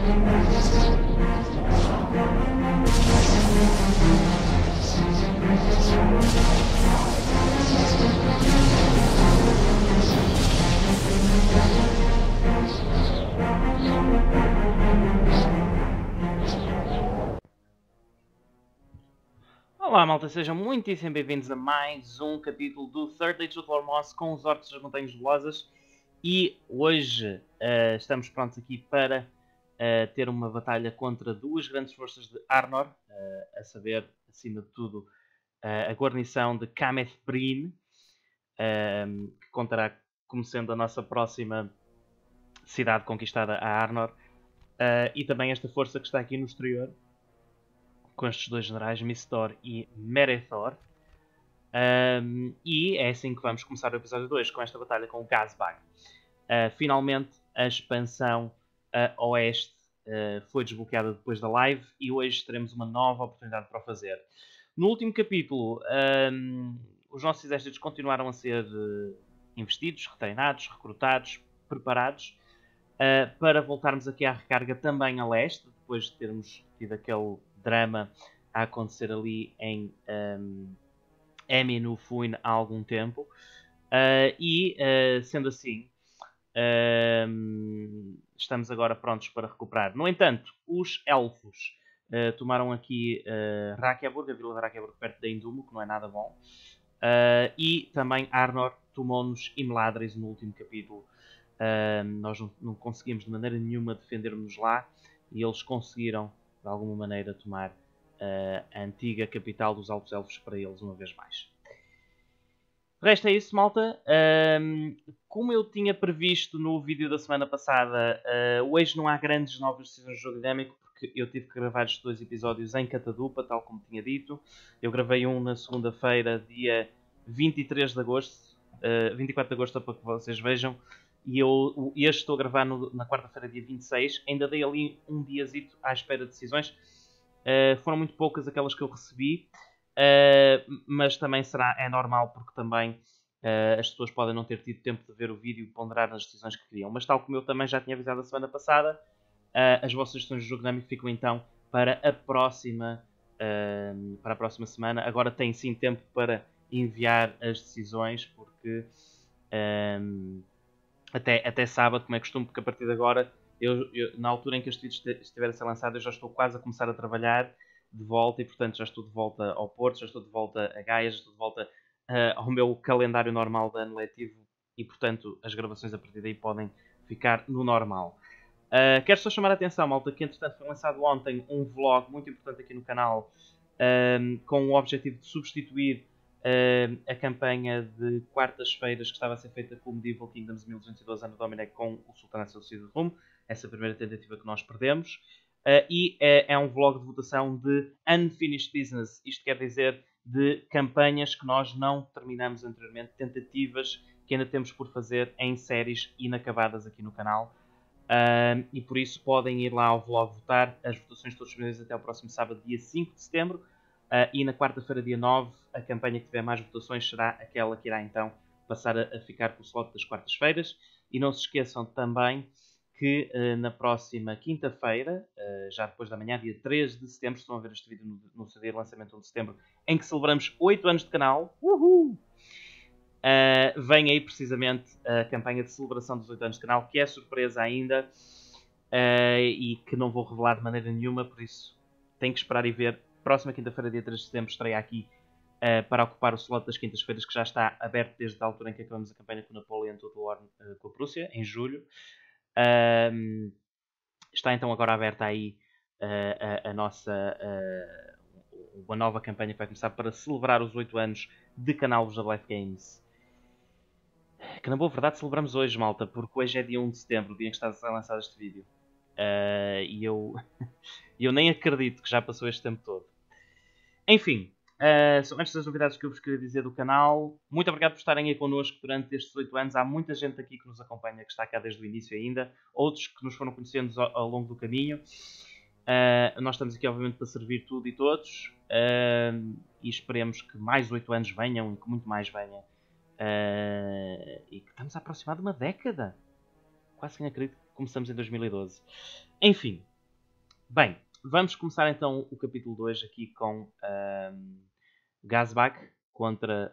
Olá malta, sejam muitíssimo bem-vindos a mais um capítulo do Third Age of Lormoth com os Orcs das Montanhas Velozes. E hoje estamos prontos aqui para ter uma batalha contra duas grandes forças de Arnor, a saber, acima de tudo, a guarnição de Cameth Breen, que contará como sendo a nossa próxima cidade conquistada a Arnor, e também esta força que está aqui no exterior, com estes dois generais, Mistor e Merethor. E é assim que vamos começar o episódio 2, com esta batalha com o Gazbag. Finalmente, a expansão a oeste foi desbloqueada depois da live e hoje teremos uma nova oportunidade para o fazer. No último capítulo, os nossos exércitos continuaram a ser investidos, retreinados, recrutados, preparados para voltarmos aqui à recarga também a leste, depois de termos tido aquele drama a acontecer ali em Emmy Fuin há algum tempo. Sendo assim, estamos agora prontos para recuperar. No entanto, os elfos tomaram aqui Rakiaburg, a vila de Rakiaburg perto de Endumo, que não é nada bom. E também Arnor tomou-nos Imladris no último capítulo. Nós não conseguimos de maneira nenhuma defender-nos lá e eles conseguiram de alguma maneira tomar a antiga capital dos Altos Elfos para eles uma vez mais. O resto é isso, malta. Como eu tinha previsto no vídeo da semana passada, hoje não há grandes novas decisões de jogo dinâmico, porque eu tive que gravar estes dois episódios em catadupa, tal como tinha dito. Eu gravei um na segunda-feira, dia 23 de agosto, 24 de agosto, para que vocês vejam. E este estou a gravar na quarta-feira, dia 26. Ainda dei ali um diazito à espera de decisões. Foram muito poucas aquelas que eu recebi. Mas também é normal porque também as pessoas podem não ter tido tempo de ver o vídeo e ponderar nas decisões que queriam. Mas tal como eu também já tinha avisado a semana passada, as vossas sugestões de jogo dinâmico ficam então para a próxima semana. Agora tem sim tempo para enviar as decisões, porque até sábado, como é costume, porque a partir de agora, na altura em que este vídeo estiver a ser lançado, eu já estou quase a começar a trabalhar de volta e, portanto, já estou de volta ao Porto, já estou de volta a Gaia, já estou de volta ao meu calendário normal de ano letivo e, portanto, as gravações a partir daí podem ficar no normal. Quero só chamar a atenção, malta, que entretanto foi lançado ontem um vlog muito importante aqui no canal com o objetivo de substituir a campanha de quartas-feiras que estava a ser feita com o Medieval Kingdoms 1212 Anno Domini com o Sultanato Suicide Rum, essa primeira tentativa que nós perdemos. E é um vlog de votação de Unfinished Business, isto quer dizer de campanhas que nós não terminamos anteriormente, tentativas que ainda temos por fazer em séries inacabadas aqui no canal. E por isso podem ir lá ao vlog votar. As votações estão disponíveis até o próximo sábado, dia 5 de setembro. E na quarta-feira, dia 9, a campanha que tiver mais votações será aquela que irá então passar a ficar com o slot das quartas-feiras. E não se esqueçam também que na próxima quinta-feira, já depois da manhã, dia 3 de setembro, estão a ver este vídeo no seu dia de lançamento 1 de setembro, em que celebramos 8 anos de canal. Uhul! Vem aí precisamente a campanha de celebração dos 8 anos de canal, que é surpresa ainda e que não vou revelar de maneira nenhuma, por isso tem que esperar e ver. Próxima quinta-feira, dia 3 de setembro, estarei aqui para ocupar o slot das quintas-feiras, que já está aberto desde a altura em que acabamos a campanha com o Napoleon Total War com a Prússia, em julho. Está então agora aberta aí a nossa uma nova campanha que vai começar para celebrar os 8 anos de canal da Life Games. Que na boa verdade celebramos hoje, malta, porque hoje é dia 1 de setembro, o dia em que está a ser lançado este vídeo. E eu nem acredito que já passou este tempo todo. Enfim, são estas as novidades que eu vos queria dizer do canal. Muito obrigado por estarem aí connosco durante estes 8 anos. Há muita gente aqui que nos acompanha, que está cá desde o início ainda. Outros que nos foram conhecendo ao longo do caminho. Nós estamos aqui, obviamente, para servir tudo e todos. E esperemos que mais 8 anos venham e que muito mais venham. E que estamos a aproximar de uma década. Quase que nem acredito que começamos em 2012. Enfim. Bem, vamos começar então o capítulo 2 aqui com Gazbak contra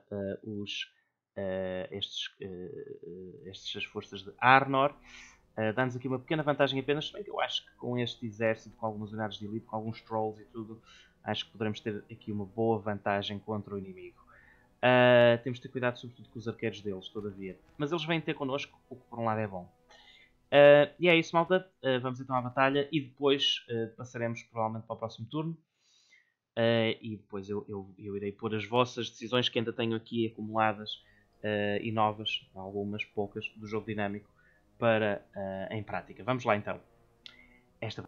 estas forças de Arnor. Dá-nos aqui uma pequena vantagem apenas, bem que eu acho que com este exército, com algumas unidades de elite, com alguns trolls e tudo, acho que poderemos ter aqui uma boa vantagem contra o inimigo. Temos de ter cuidado sobretudo com os arqueiros deles, todavia. Mas eles vêm ter connosco, o que por um lado é bom. E é isso, malta. Vamos então à batalha e depois passaremos provavelmente para o próximo turno. E depois eu irei pôr as vossas decisões que ainda tenho aqui acumuladas e novas, algumas poucas, do jogo dinâmico, para em prática. Vamos lá então. Esta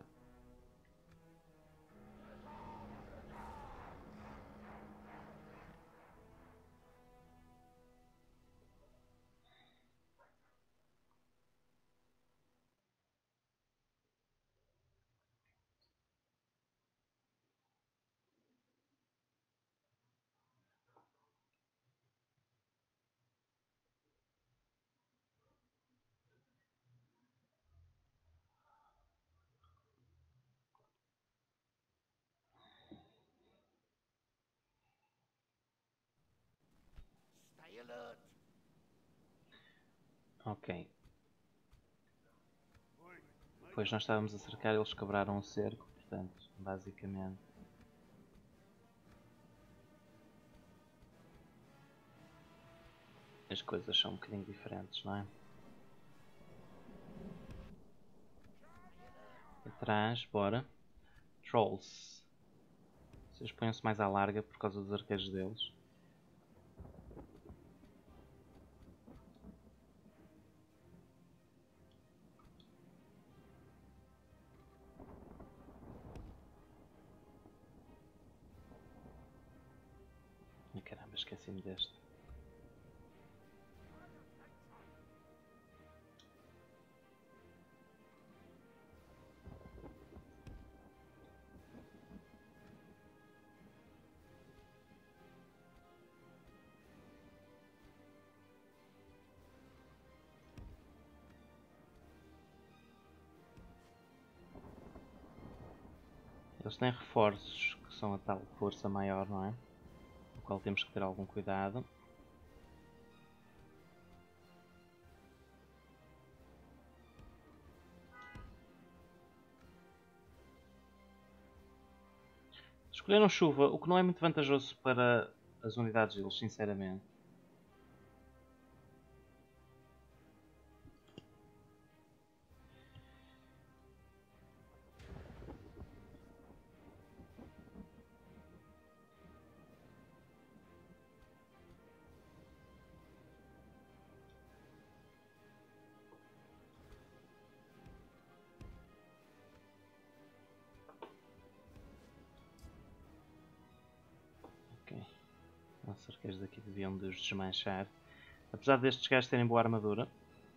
Ok. Depois nós estávamos a cercar, eles quebraram o cerco, portanto, basicamente. As coisas são um bocadinho diferentes, não é? Atrás, bora. Trolls. Vocês põem-se mais à larga por causa dos arqueiros deles. E caramba, esqueci-me deste. Eles têm reforços que são a tal força maior, não é? Com o qual temos que ter algum cuidado. Escolheram chuva, o que não é muito vantajoso para as unidades deles, sinceramente. Ok. Os arqueiros daqui deviam de os desmanchar. Apesar destes gajos terem boa armadura.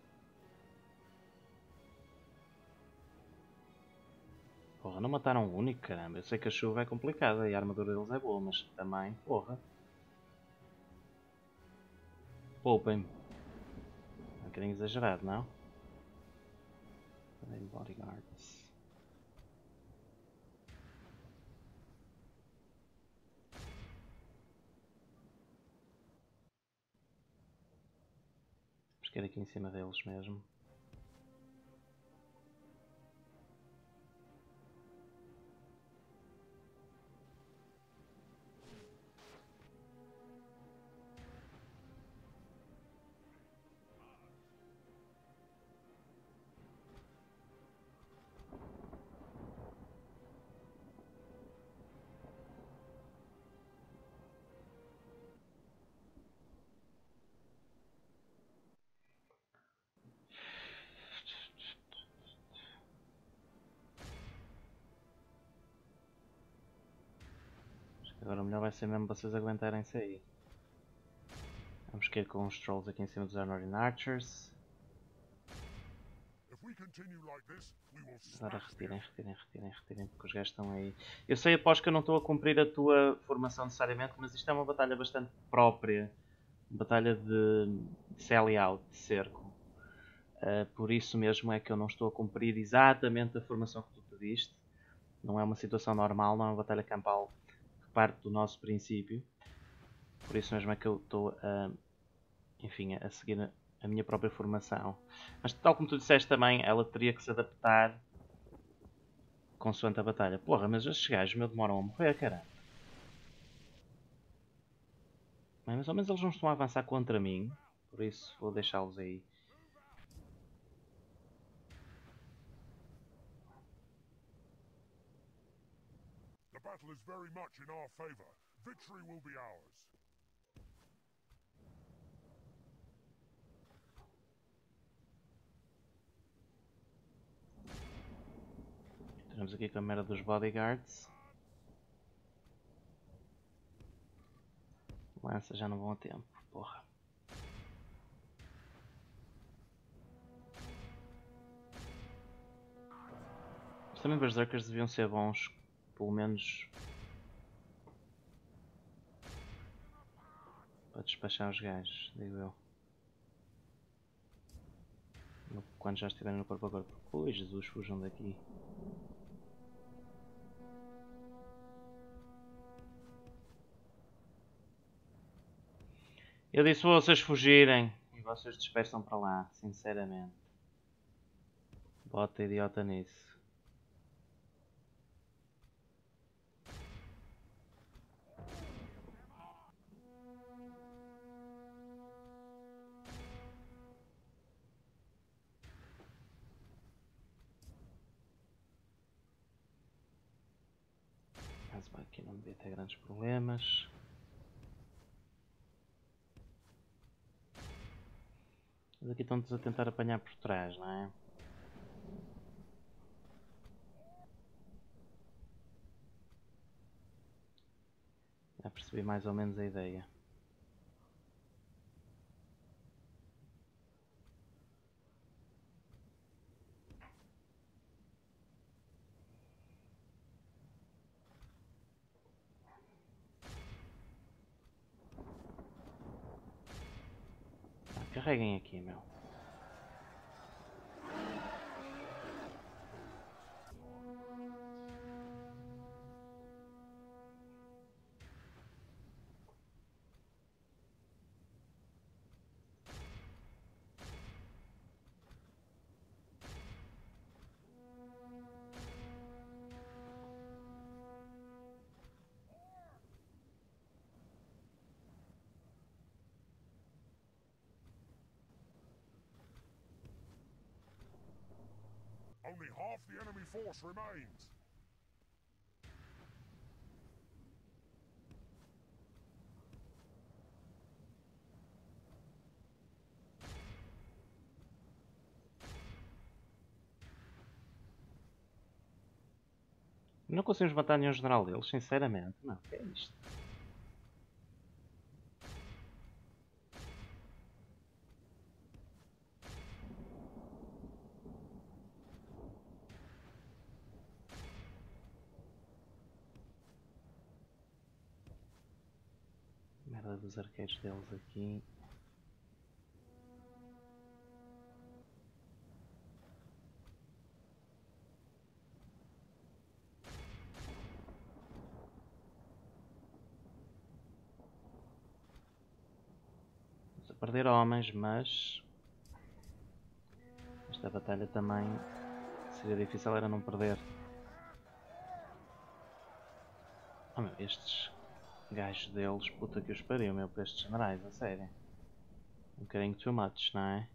Porra, não mataram um único, caramba. Eu sei que a chuva é complicada e a armadura deles é boa, mas também, porra. Poupem-me. É um bocadinho exagerado, não? Bodyguards. Vamos cair aqui em cima deles mesmo. Agora o melhor vai ser mesmo vocês aguentarem-se aí. Vamos cair com os trolls aqui em cima dos Armored Archers. Agora retirem, porque os gajos estão aí. Eu sei, após que eu não estou a cumprir a tua formação necessariamente, mas isto é uma batalha bastante própria. Batalha de sally out, de cerco. Por isso mesmo é que eu não estou a cumprir exatamente a formação que tu pediste. Não é uma situação normal, não é uma batalha campal que parte do nosso princípio. Por isso mesmo é que eu estou enfim, a seguir a minha própria formação. Mas tal como tu disseste também, ela teria que se adaptar consoante a batalha. Porra, mas estes gajos me demoram a morrer, caramba. Mas ao menos eles não estão a avançar contra mim. Por isso vou deixá-los aí. The battle is very much in our favor. Victory will be ours. Estamos aqui com a merda dos bodyguards. Lança já não vão a tempo, porra. Mas também berserkers deviam ser bons, pelo menos para despachar os gajos, digo eu. Quando já estiverem no corpo a corpo. Ui, Jesus, fujam daqui. Eu disse para vocês fugirem e vocês dispersam para lá, sinceramente. Bota idiota nisso. Mas aqui não devia ter grandes problemas. Mas aqui estão-nos a tentar apanhar por trás, não é? Já percebi mais ou menos a ideia. Carreguem aqui, meu. Only half the enemy force remains. Não conseguimos matar nenhum general deles, sinceramente. Não, o que é isto? Merda dos arqueiros deles aqui. Estamos a perder homens, mas esta batalha também seria difícil era não perder. Oh meu, estes gajos deles, puta que os pariu, meu, para estes generais, a sério. Um bocadinho too much, não é?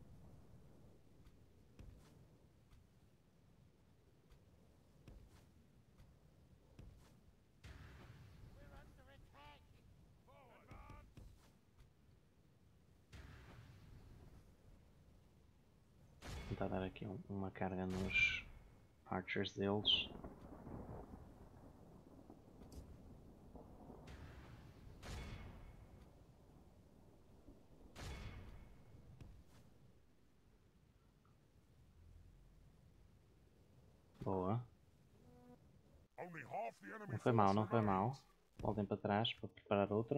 Vou tentar dar aqui uma carga nos archers deles. Boa. Only half the enemy Não foi mal, force não foi mal. remains. Voltem para trás para preparar outra.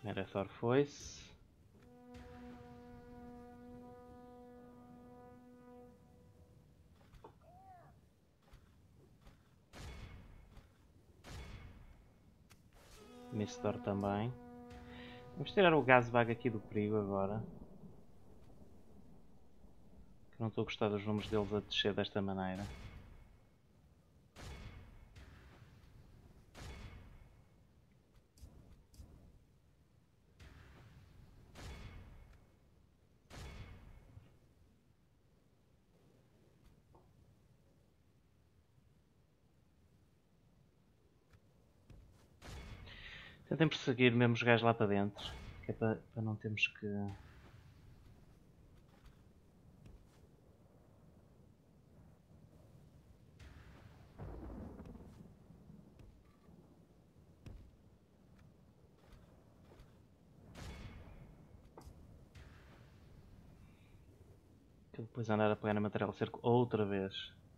Merathor foi-se. Mistor também. Vamos tirar o Gazbag aqui do perigo agora. Que não estou a gostar dos números deles a descer desta maneira. Tentem perseguir mesmo os gajos lá para dentro. Que é para não termos que... Que depois andar a pegar na material cerco outra vez.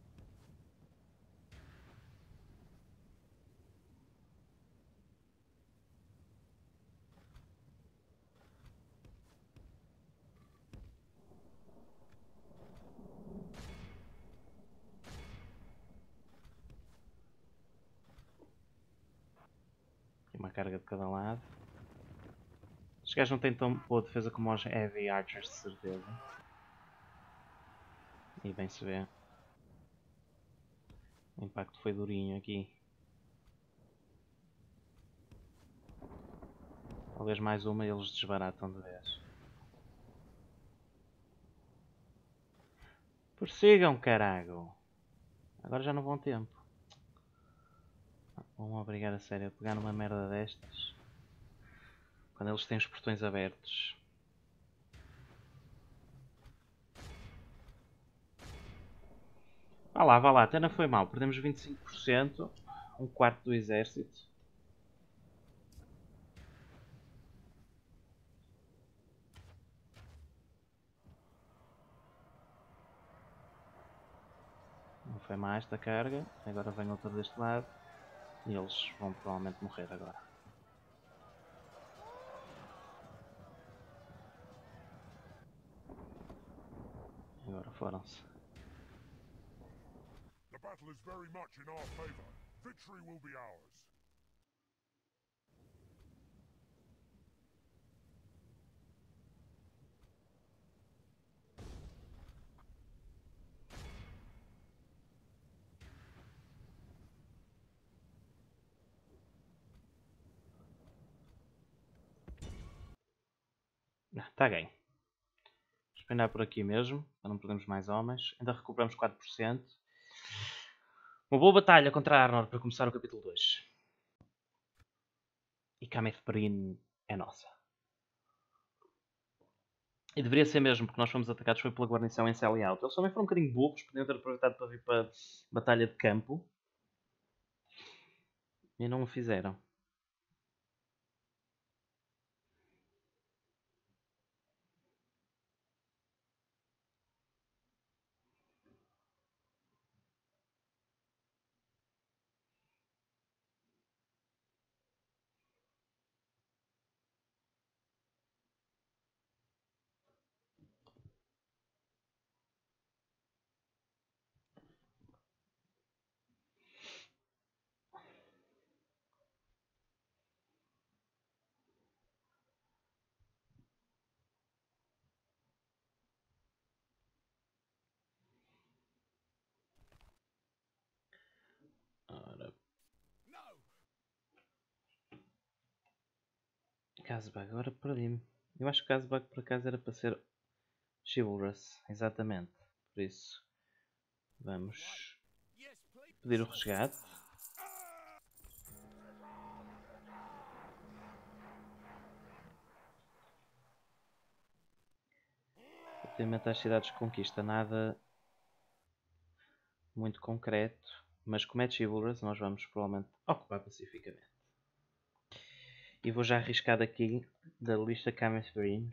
E uma carga de cada lado. Os gajos não têm tão boa defesa como os Heavy Archers, de certeza. E bem se vê. O impacto foi durinho aqui. Talvez mais uma e eles desbaratam de vez. Persigam, carago! Agora já não vão tempo. Vão obrigar a sério a pegar numa merda destas. Quando eles têm os portões abertos. Vá lá, até não foi mal. Perdemos 25%, um quarto do exército. Não foi mais esta carga. Agora vem outra deste lado. E eles vão provavelmente morrer agora. Agora foram-se. The battle is very much in our favor. Victory will be ours. Está ganho. Vamos prender por aqui mesmo, para não perdermos mais homens. Ainda recuperamos 4%. Uma boa batalha contra a Arnor para começar o capítulo 2. E Camethbrin é nossa. E deveria ser mesmo, porque nós fomos atacados foi pela guarnição em Selly Out. Eles também foram um bocadinho burros, podiam ter aproveitado para vir para a batalha de campo. E não o fizeram. Ora. Gazbag, agora perdi-me. Eu acho que Gazbag por acaso era para ser Chivalrous, exatamente. Por isso, vamos pedir o resgate. Relativamente às cidades de conquista, nada muito concreto. Mas como é Chivalrous, nós vamos provavelmente ocupar pacificamente. E vou já arriscar daqui da lista Camethbrin.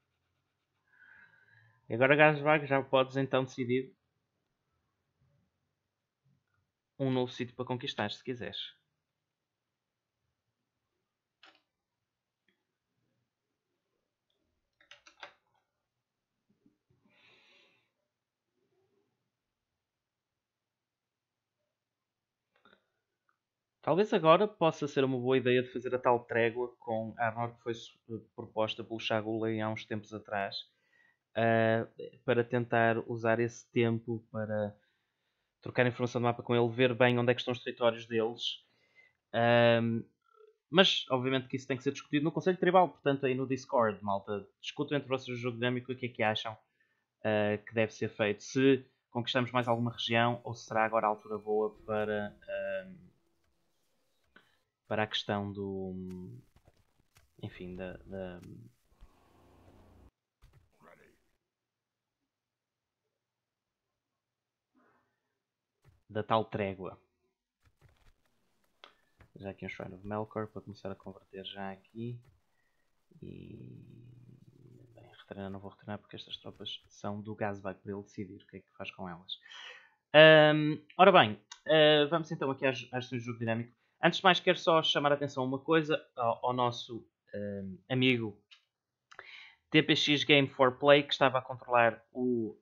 E agora, Gazbag, já podes então decidir um novo sítio para conquistar, se quiseres. Talvez agora possa ser uma boa ideia de fazer a tal trégua com a armor que foi proposta pelo Shagulei há uns tempos atrás, para tentar usar esse tempo para trocar informação do mapa com ele, ver bem onde é que estão os territórios deles. Mas, obviamente, que isso tem que ser discutido no Conselho Tribal, portanto, aí no Discord, malta. Discutam entre vocês o jogo dinâmico e o que é que acham que deve ser feito. Se conquistamos mais alguma região ou se será agora a altura boa para a questão do. Enfim, da tal trégua. Já aqui um Shrine of Melkor para começar a converter já aqui. E. Bem, retreinar não vou retreinar porque estas tropas são do Gazbag para ele decidir o que é que faz com elas. Ora bem, vamos então aqui às questões do jogo dinâmico. Antes de mais, quero só chamar a atenção a uma coisa ao nosso amigo TPX Game for Play, que estava a controlar o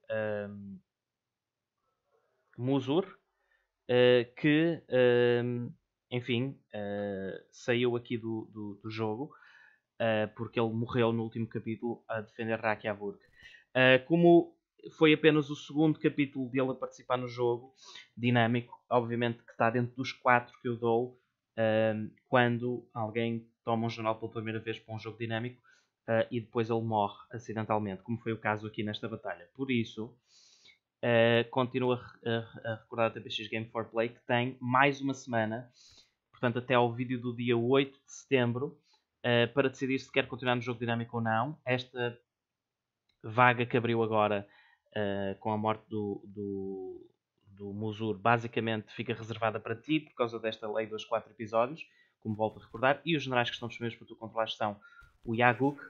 Musur, que, enfim, saiu aqui do jogo, porque ele morreu no último capítulo a defender Rakiavurg. Como foi apenas o segundo capítulo dele a participar no jogo dinâmico, obviamente que está dentro dos 4 que eu dou quando alguém toma um jornal pela primeira vez para um jogo dinâmico e depois ele morre acidentalmente, como foi o caso aqui nesta batalha. Por isso, continuo a recordar a TPX Game for Play que tem mais uma semana, portanto até ao vídeo do dia 8 de setembro, para decidir se quer continuar no jogo dinâmico ou não. Esta vaga que abriu agora com a morte do Musur basicamente fica reservada para ti por causa desta lei dos 4 episódios, como volto a recordar, e os generais que estão disponíveis para tu controlar são o Yaguk,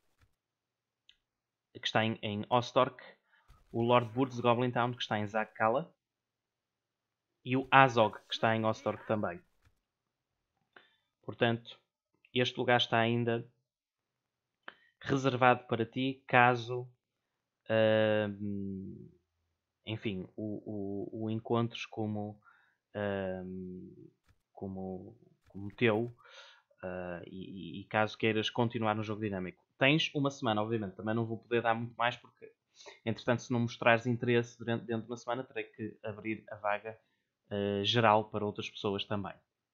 que está em Ostork, o Lord Burz de Goblin Town, que está em Zakkala, e o Azog, que está em Ostork também. Portanto, este lugar está ainda reservado para ti, caso enfim, o encontres como teu e caso queiras continuar no jogo dinâmico. Tens uma semana, obviamente, também não vou poder dar muito mais porque, entretanto, se não mostrares interesse dentro de uma semana, terei que abrir a vaga geral para outras pessoas também.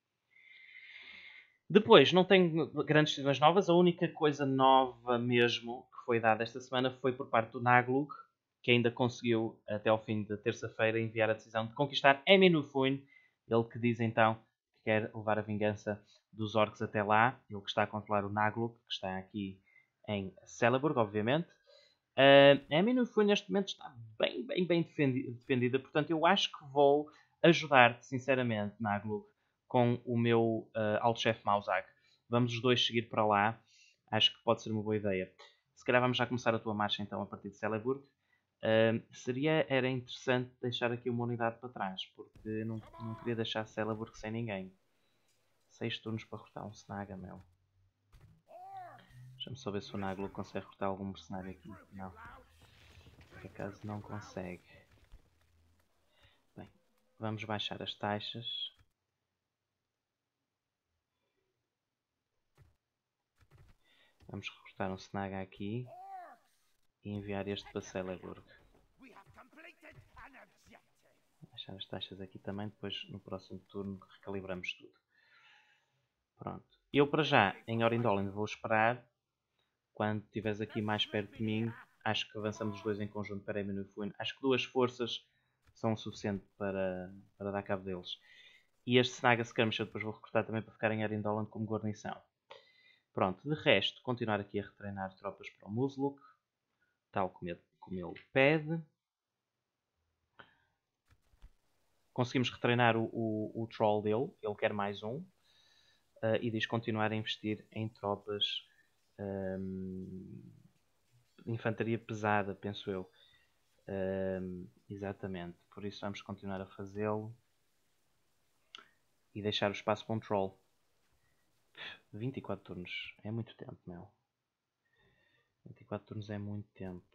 Depois, não tenho grandes decisões novas. A única coisa nova mesmo que foi dada esta semana foi por parte do Naglug, que ainda conseguiu, até ao fim da terça-feira, enviar a decisão de conquistar Eminufuin. Ele que diz então que quer levar a vingança dos orcs até lá. Ele que está a controlar o Naglug, que está aqui em Celeborg, obviamente. Eminufuin neste momento está bem defendida. Portanto, eu acho que vou ajudar-te, sinceramente, Naglug, com o meu Alt-Chef Mauzag. Vamos os dois seguir para lá. Acho que pode ser uma boa ideia. Se calhar vamos já começar a tua marcha então a partir de Celeborg. Era interessante deixar aqui uma unidade para trás, porque não queria deixar Celeborg sem ninguém. 6 turnos para rotar um Snaga, meu. Deixa-me só ver se o Naglo consegue rotar algum mercenário aqui. Não. Por acaso não consegue. Bem, vamos baixar as taxas. Vamos recrutar um Snaga aqui e enviar este para Celeborg. Baixar as taxas aqui também, depois no próximo turno recalibramos tudo. Pronto. Eu para já, em Orindolin, vou esperar. Quando estiveres aqui mais perto de mim, acho que avançamos os dois em conjunto para Eminufuin. Acho que 2 forças são o suficiente para dar cabo deles. E este Snaga Skirmisher depois vou recrutar também para ficar em Arindolan como guarnição. Pronto, de resto, continuar aqui a retreinar tropas para o Musluk, tal como ele pede. Conseguimos retreinar o Troll dele, ele quer mais um. E diz continuar a investir em tropas infantaria pesada, penso eu. Exatamente, por isso vamos continuar a fazê-lo e deixar o espaço para um Troll. 24 turnos é muito tempo, meu. 24 turnos é muito tempo.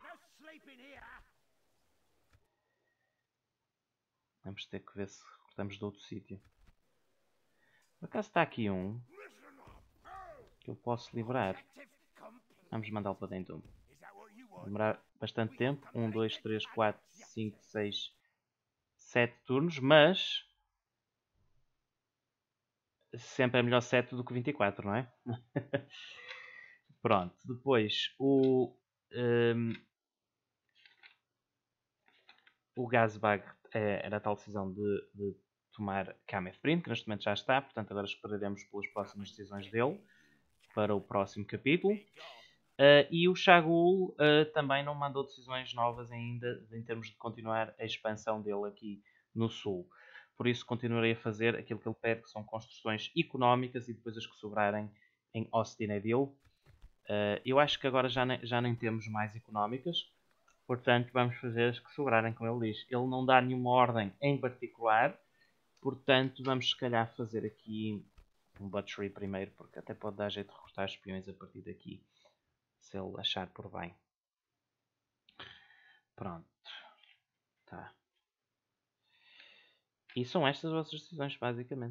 Vamos ter que ver se cortamos de outro sítio. Por acaso está aqui um que eu posso livrar. Vamos mandá-lo para dentro. Vai demorar bastante tempo. 1, 2, 3, 4, 5, 6, 7 turnos, mas sempre é melhor 7 do que 24, não é? Pronto, depois o Gazbag era a tal decisão de tomar Kamethbrin, que neste momento já está, portanto agora esperaremos pelas próximas decisões dele para o próximo capítulo. E o Shagul também não mandou decisões novas ainda em termos de continuar a expansão dele aqui no sul. Por isso continuarei a fazer aquilo que ele pede, que são construções económicas e depois as que sobrarem em Ostinedil. Eu acho que agora já nem temos mais económicas, portanto vamos fazer as que sobrarem, como ele diz. Ele não dá nenhuma ordem em particular, portanto vamos se calhar fazer aqui um butchery primeiro, porque até pode dar jeito de recrutar espiões a partir daqui, se ele achar por bem. Pronto. Tá. E são estas as vossas decisões, basicamente.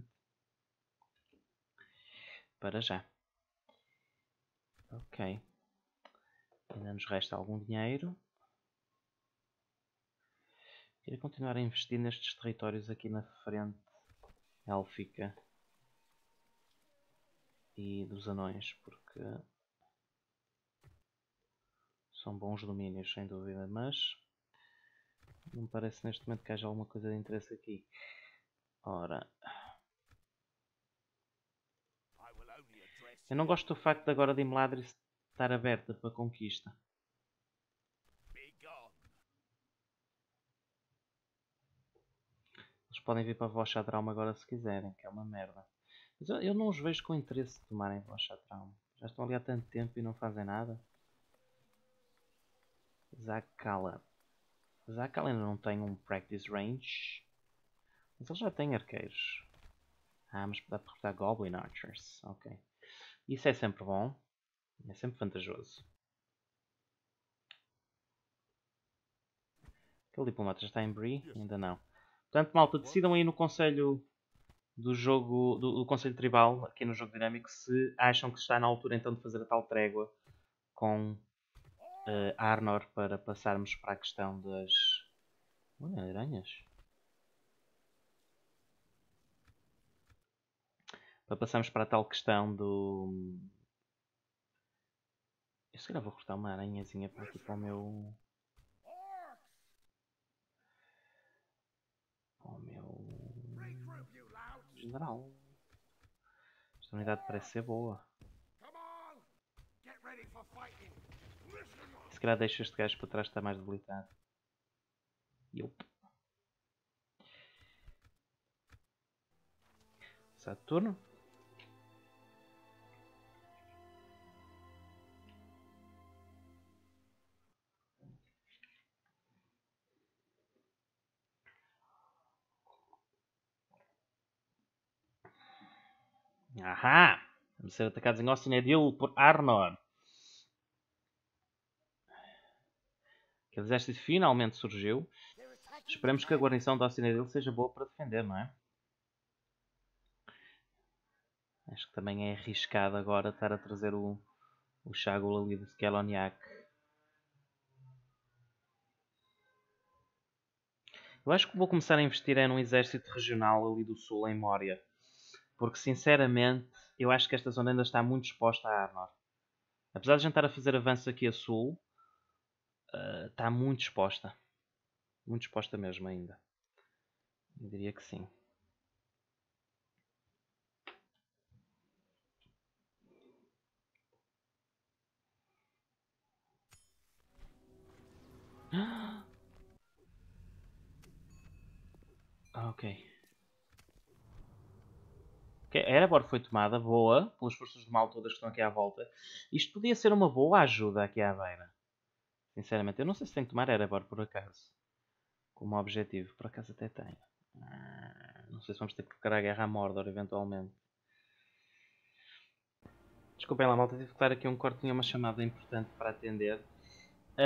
Para já. Ok. Ainda nos resta algum dinheiro. Queria continuar a investir nestes territórios aqui na frente élfica e dos anões, porque são bons domínios, sem dúvida, mas não me parece neste momento que haja alguma coisa de interesse aqui. Ora, eu não gosto do facto de agora de Imladris estar aberta para conquista. Eles podem vir para Vochatraum agora se quiserem, que é uma merda. Mas eu não os vejo com interesse de tomarem Vochatraum. Já estão ali há tanto tempo e não fazem nada. Zakala. Zakala ainda não tem um practice range. Mas ele já tem arqueiros. Mas dá para recrutar Goblin Archers. Ok. Isso é sempre bom. É sempre vantajoso. Aquele diplomata já está em Bree? Ainda não. Portanto, malta, decidam aí no conselho do jogo, do conselho tribal, aqui no jogo dinâmico, se acham que está na altura então de fazer a tal trégua com Arnor para passarmos para a questão das... Olha, aranhas. Para passarmos para a tal questão do... Eu se calhar vou cortar uma aranhazinha para aqui para o meu... general. Esta unidade parece ser boa. Se calhar deixo este gajo para trás, está mais debilitado. Yup. Saturno. Ahá! Vamos ser atacados em Ostinedil por Arnor. Aquele exército finalmente surgiu. Esperemos que a guarnição de Ostinedil seja boa para defender, não é? Acho que também é arriscado agora estar a trazer o Shagul ali de Skeloniak. Eu acho que vou começar a investir num exército regional ali do sul, em Moria. Porque, sinceramente, eu acho que esta zona ainda está muito exposta a Arnor. Apesar de a gente estar a fazer avanço aqui a sul, está muito exposta. Muito exposta mesmo ainda. Eu diria que sim. Ok. A Erebor foi tomada, boa, pelas forças de mal todas que estão aqui à volta. Isto podia ser uma boa ajuda aqui à beira. Sinceramente, eu não sei se tenho que tomar Erebor por acaso. Como objetivo. Por acaso até tenho. Não sei se vamos ter que declarar a guerra a Mordor eventualmente. Desculpem lá, malta, tive que dar aqui um corte, tinha uma chamada importante para atender.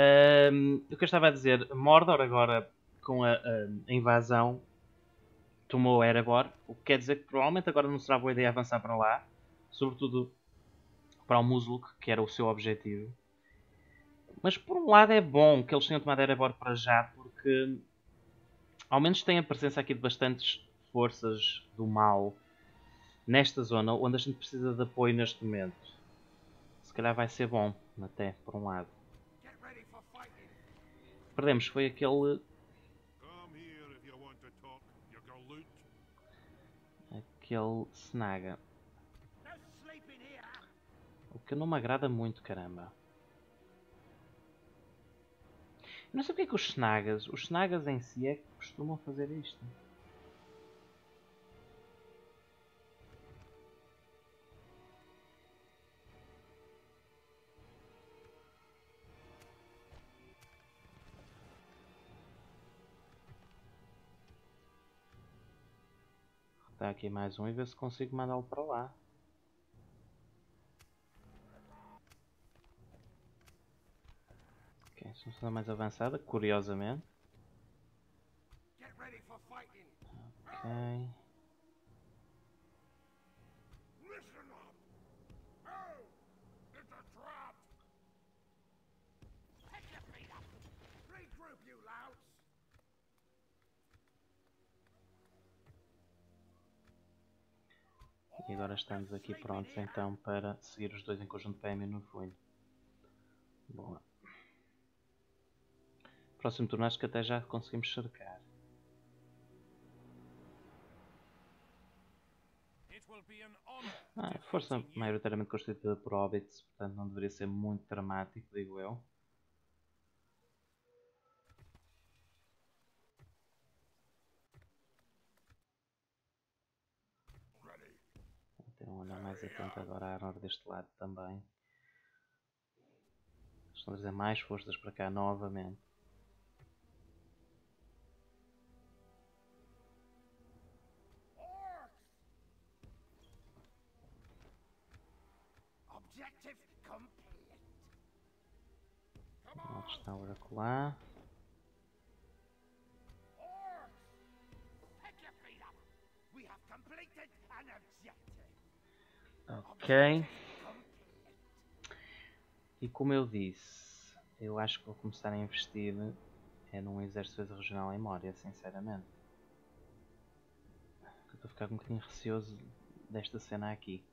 O que eu estava a dizer, Mordor agora com a invasão tomou o Erebor, o que quer dizer que provavelmente agora não será boa ideia avançar para lá, sobretudo para o Musluk, que era o seu objetivo. Mas por um lado é bom que eles tenham tomado Erebor para já, porque ao menos tem a presença aqui de bastantes forças do mal nesta zona, onde a gente precisa de apoio neste momento. Se calhar vai ser bom, até, por um lado. Perdemos, foi aquele... aquele Snaga. O que não me agrada muito, caramba. Não sei porque é que os Snagas em si é que costumam fazer isto. Dá aqui mais um e ver se consigo mandá-lo para lá. Ok, essa é uma zona mais avançada, curiosamente. Ok. E agora estamos aqui prontos então para seguir os dois em conjunto PM no Ruin. Boa. Próximo turno acho que até já conseguimos cercar. Força maioritariamente constituída por hobbits, portanto não deveria ser muito dramático, digo eu. Vou ter um olhar mais atento agora à Arnor deste lado também. Estão a trazer mais forças para cá novamente. Onde está o Oracular? Ok. E como eu disse, eu acho que vou começar a investir num exército de defesa regional em Moria, sinceramente. Eu estou a ficar um bocadinho receoso desta cena aqui.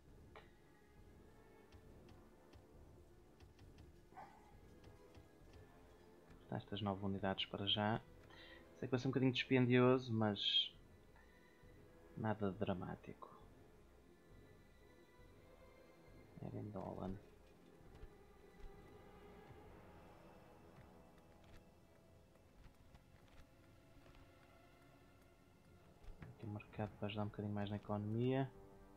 Estas 9 unidades para já. Sei que vai ser um bocadinho dispendioso, mas nada de dramático. Erendolan. Aqui o mercado vai ajudar um bocadinho mais na economia.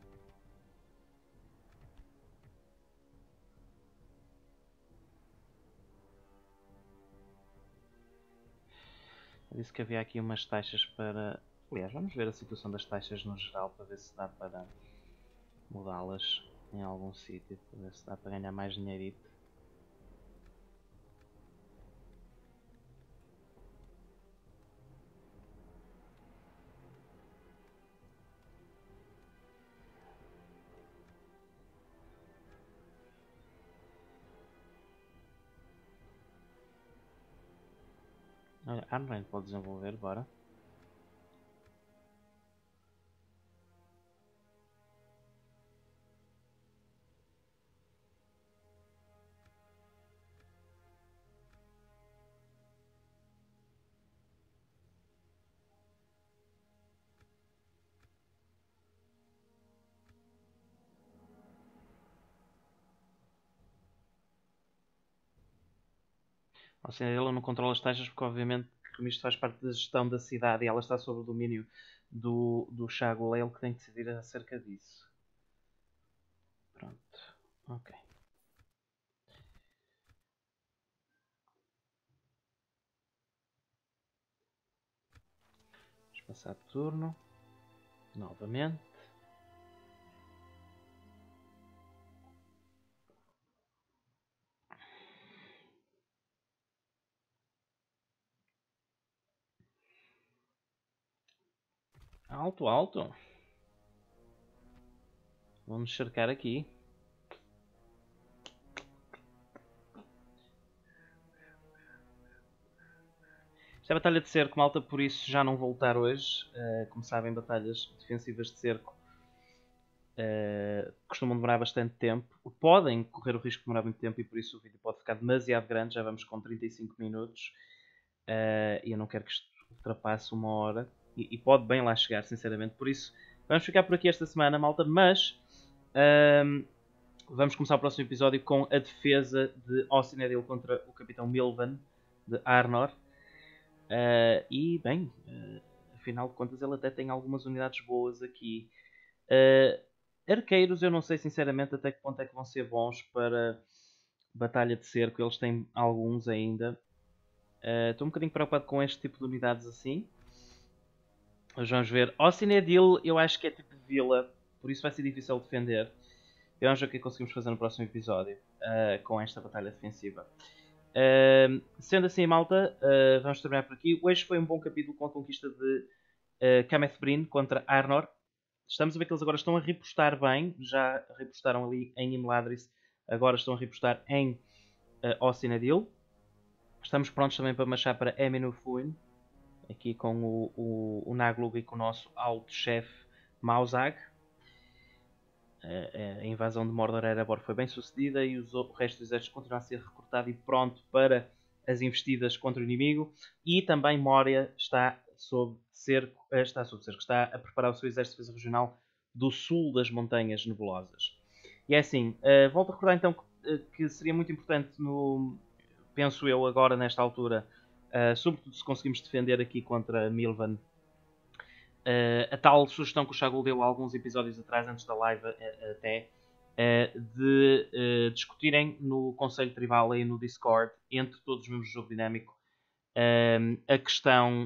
Eu disse que havia aqui umas taxas para... Aliás, vamos ver a situação das taxas no geral para ver se dá para mudá-las em algum sítio, para ver se dá para ganhar mais dinheirito. Olha, Arnhem pode desenvolver, bora. A Cidadela não controla as taxas porque obviamente como isto faz parte da gestão da cidade e ela está sob o domínio do Chago, é ele que tem que decidir acerca disso. Pronto, ok. Vamos passar turno, novamente. Alto, alto. Vamos cercar aqui. Esta é a batalha de cerco, malta, por isso já não vou lutar hoje. Como sabem, batalhas defensivas de cerco costumam demorar bastante tempo. Podem correr o risco de demorar muito tempo e por isso o vídeo pode ficar demasiado grande. Já vamos com 35 minutos. E eu não quero que isto ultrapasse 1 hora. E pode bem lá chegar, sinceramente. Por isso, vamos ficar por aqui esta semana, malta. Mas vamos começar o próximo episódio com a defesa de Ocinedil contra o Capitão Milvan de Arnor. E bem, afinal de contas ele até tem algumas unidades boas aqui. Arqueiros eu não sei sinceramente até que ponto é que vão ser bons para batalha de cerco. Eles têm alguns ainda. Estou um bocadinho preocupado com este tipo de unidades assim. Mas vamos ver. Ocinedil eu acho que é tipo de vila, por isso vai ser difícil defender. Vamos ver o que é que conseguimos fazer no próximo episódio com esta batalha defensiva. Sendo assim, malta, vamos terminar por aqui. Hoje foi um bom capítulo com a conquista de Camethbrin contra Arnor. Estamos a ver que eles agora estão a repostar bem. Já repostaram ali em Imladris. Agora estão a repostar em Ocinedil. Estamos prontos também para marchar para Eminufuin. Aqui com o Naglug e com o nosso alto-chefe Mauzag. A invasão de Mordor Erebor foi bem sucedida e o resto do exército continua a ser recrutado e pronto para as investidas contra o inimigo. E também Moria está sob cerco, está a preparar o seu exército de defesa regional do sul das Montanhas Nebulosas. E é assim, volto a recordar então que seria muito importante, penso eu agora nesta altura, sobretudo se conseguimos defender aqui contra Milvan, a tal sugestão que o Shagul deu há alguns episódios atrás, antes da live até, de discutirem no Conselho Tribal e no Discord, entre todos os membros do jogo dinâmico, a questão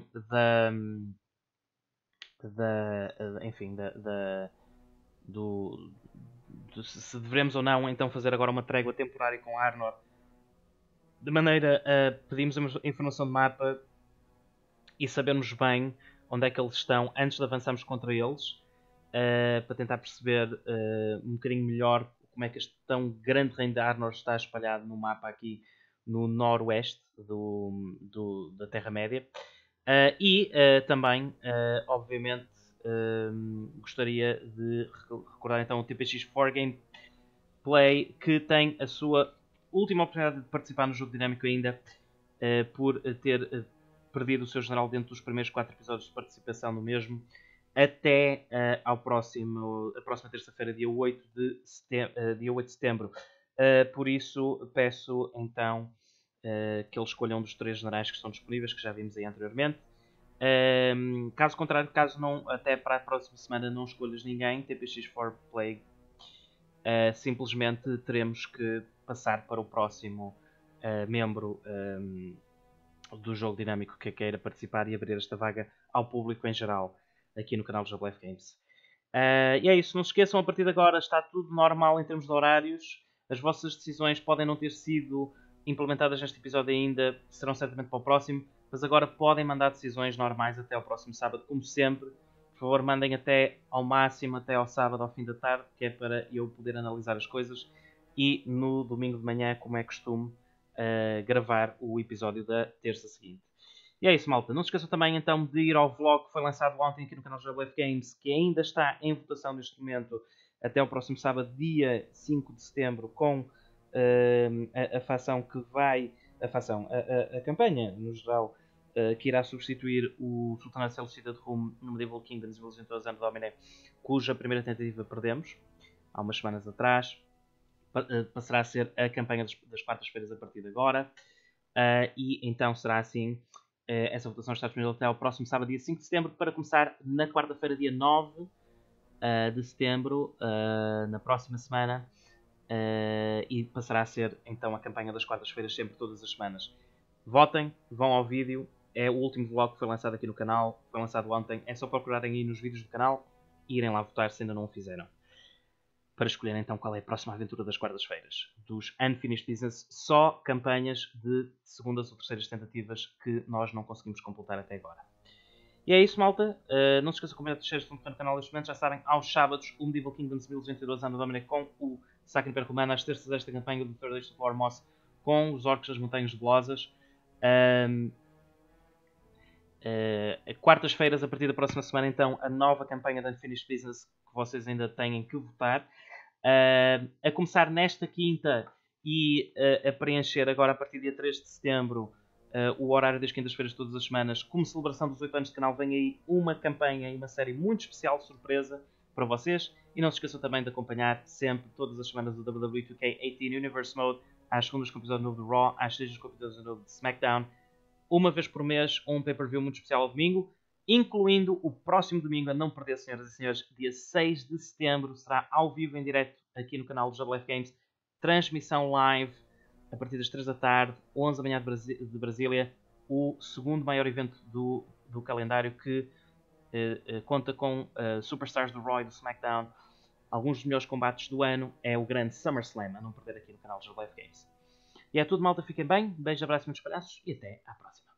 se devemos ou não então fazer agora uma trégua temporária com Arnor, de maneira a pedirmos a informação de mapa e sabermos bem onde é que eles estão antes de avançarmos contra eles, para tentar perceber um bocadinho melhor como é que este tão grande reino de Arnor está espalhado no mapa aqui no noroeste da Terra-média. E também, obviamente, gostaria de recordar então o TPX4 Gameplay, que tem a sua última oportunidade de participar no jogo dinâmico ainda, por ter perdido o seu general dentro dos primeiros 4 episódios de participação no mesmo, até a próxima terça-feira, dia 8 de setembro. Por isso, peço então que eles escolham um dos 3 generais que estão disponíveis, que já vimos aí anteriormente. Caso contrário, caso não, até para a próxima semana não escolhas ninguém, TPX4 Play, simplesmente teremos que passar para o próximo membro do jogo dinâmico que queira participar e abrir esta vaga ao público em geral aqui no canal do Jablef Games. E é isso, não se esqueçam, a partir de agora está tudo normal em termos de horários. As vossas decisões podem não ter sido implementadas neste episódio ainda, serão certamente para o próximo, mas agora podem mandar decisões normais até ao próximo sábado, como sempre. Por favor, mandem até ao máximo, até ao sábado, ao fim da tarde, que é para eu poder analisar as coisas. E no domingo de manhã, como é costume, gravar o episódio da terça seguinte. E é isso, malta. Não se esqueçam também então de ir ao vlog que foi lançado ontem aqui no canal Jablef Games, que ainda está em votação neste momento, até o próximo sábado, dia 5 de setembro, com a facção que vai... A campanha, no geral, que irá substituir o Sultanato Seleucida de Rum no Medieval Kingdoms Evolution of the Dominee, cuja primeira tentativa perdemos há umas semanas atrás. Passará a ser a campanha das quartas-feiras a partir de agora. E então será assim, essa votação está disponível até ao próximo sábado, dia 5 de setembro, para começar na quarta-feira, dia 9 de setembro, na próxima semana. E passará a ser então a campanha das quartas-feiras, sempre, todas as semanas. Votem, vão ao vídeo. É o último vlog que foi lançado aqui no canal, foi lançado ontem. É só procurarem aí nos vídeos do canal e irem lá votar se ainda não o fizeram, para escolher então qual é a próxima aventura das quartas-feiras. Dos Unfinished Business, só campanhas de segundas ou terceiras tentativas que nós não conseguimos completar até agora. E é isso, malta. Não se esqueçam de comentar os cheiros no canal deste momento. Já sabem, aos sábados, o Medieval Kingdoms 1212 Anno Dominic com o Saque Império Romano. Às terças, esta campanha do Third Age of War Moss com os orcs das Montanhas Belosas. Quartas-feiras, a partir da próxima semana, então, a nova campanha da Unfinished Business que vocês ainda têm que votar. A começar nesta quinta e a preencher agora a partir do dia 3 de setembro o horário das quintas-feiras todas as semanas. Como celebração dos 8 anos de canal, vem aí uma campanha e uma série muito especial de surpresa para vocês. E não se esqueçam também de acompanhar sempre, todas as semanas, o WWE 2K18 Universe Mode, às segundas com o episódio novo de Raw, às sextas com o episódio novo de SmackDown. Uma vez por mês, um pay-per-view muito especial ao domingo, incluindo o próximo domingo, a não perder, senhoras e senhores, dia 6 de setembro, será ao vivo em direto aqui no canal do JLF Games, transmissão live, a partir das 3 da tarde, 11 da manhã de Brasília, o segundo maior evento do calendário que conta com superstars do Raw e do SmackDown, alguns dos melhores combates do ano, é o grande SummerSlam, a não perder aqui no canal do JLF Games. E é tudo, malta, fiquem bem, beijo, abraço, muitos palhaços e até à próxima.